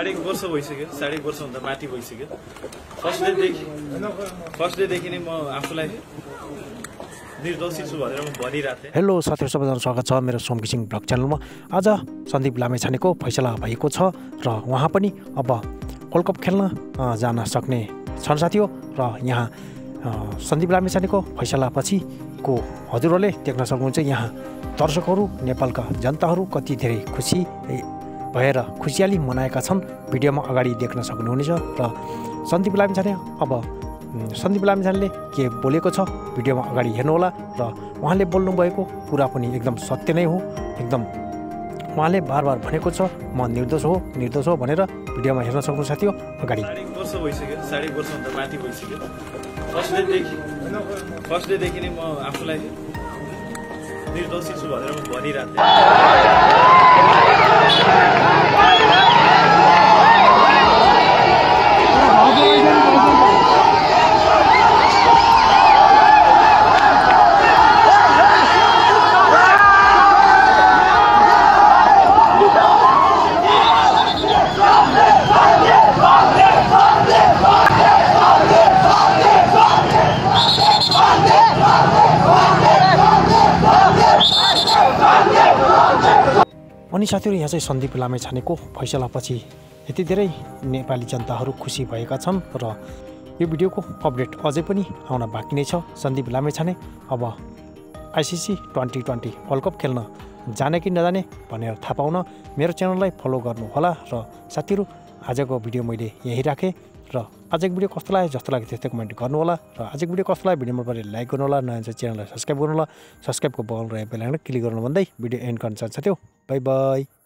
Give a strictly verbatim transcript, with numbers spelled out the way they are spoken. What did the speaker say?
साढे एक वर्ष भइसक्यो साढे एक वर्षभन्दा माथि भइसक्यो फर्स्ट डेदेखि फर्स्ट डेदेखि नै म आफूलाई निर्दोषी छु भनेर म भनिरहेको थिएँ। हेलो साथीहरू, सबैजना स्वागत छ मेरो सोम किसिङ ब्लग च्यानलमा। आज सन्दीप लामेछानेको फैसला भएको छ र उहाँ पनि अब वर्ल्ड कप खेल्न जान सक्ने छन् साथी हो। र यहाँ सन्दीप लामेछानेको फैसलापछिको हजुरहरूले देख्न सक्नुहुन्छ यहाँ दर्शकहरू, नेपालका जनताहरू कति धेरै खुसी भएर खुसियाली मनाएका छन्, भिडियोमा अगाडि देख्न सक्नुहुनेछ। र सन्दीप लामेछाने अब सन्दीप लामेछानेले के बोलेको छ भिडियोमा अगाडि हेर्नुहोला। र उहाँले बोल्नुभएको कुरा पनि एकदम सत्य नै हो। एकदम उहाँले बार बार भनेको छ म निर्दोष हो निर्दोष हो भनेर भिडियोमा हेर्न सक्नुहुन्छ साथी हो। अगाडि साढे एक वर्ष भइसक्यो साढे एक वर्षभन्दा माथि भइसक्यो फर्स्ट डेदेखि फर्स्ट डेदेखि नै म आफूलाई निर्दोषी छु भनेर म भनिरहेको अनि साथीहरू, यहाँ चाहिँ सन्दीप लामेछानेको फैसलापछि यति धेरै नेपाली जनताहरू खुसी भएका छन् र यो भिडियोको अपडेट अझै पनि आउन बाँकी नै छ। सन्दीप लामेछाने अब ICC twenty twenty world cup खेल्न जाने कि नजाने भनेर थाहा पाउन मेरो च्यानललाई फलो गर्नुहोला। र साथीहरू, आजको भिडियो मैले यही राखेँ र आजको भिडियो कस्तो लाग्यो जस्तो लाग्यो त्यस्तै कमेन्ट गर्नुहोला। र आजको भिडियो कस्तो लाग्यो भिडियोमा पऱ्यो लाइक गर्नुहोला, नयाँ चाहिँ च्यानललाई सब्सक्राइब गर्नुहोला, सब्सक्राइबको बल रहेको बेला क्लिक गर्नु भन्दै भिडियो एन्ड गर्न चाहन्छु साथी हो। Bye by.